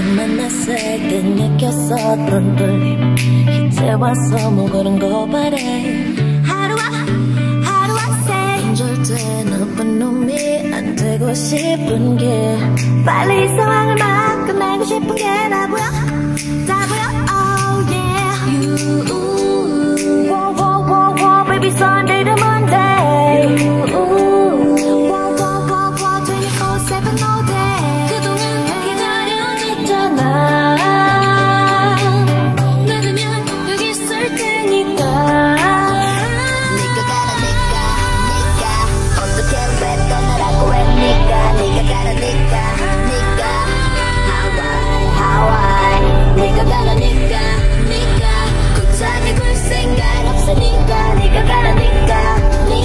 만났을 때 느꼈었던 떨림 이제 와서 뭐 그런 거 바래. 하루와 새 절대 나쁜 놈이 안 되고 싶은 게 빨리 이 상황을 막 끝내고 싶은 게 다 보여 oh yeah you whoa baby Sunday to Monday 24/7 all day 그동안 기다려줬잖아 늦으면 여기 있을 테니까 네가 어떻게 왜 떠나라고 해 네가 가라니까 네가 가라니까 굳하게 굴 생각 없으니까 네가 가라니까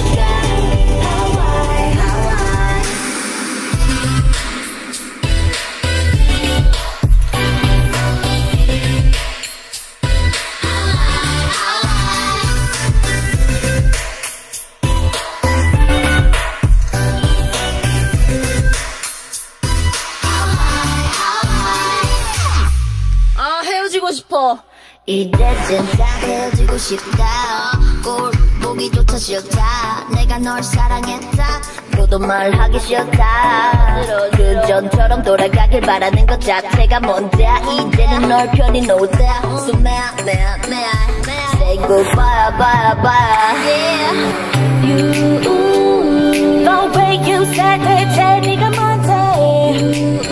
헤어지고 싶어. 이제 진짜 헤어지고 싶다. 꼴 보기조차 싫다. 내가 널 사랑했다. 너도 말하기 싫다. 그 전처럼 돌아가길 바라는 것 자체가 뭔데야. 이제는 널 편히 놓자. So may I say goodbye, bye, bye. Yeah. You, the way you said 대체 네가 뭔데.